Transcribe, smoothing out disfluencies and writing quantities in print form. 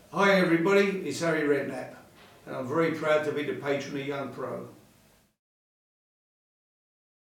Hi everybody, it's Harry Redknapp and I'm very proud to be the patron of Young Pro.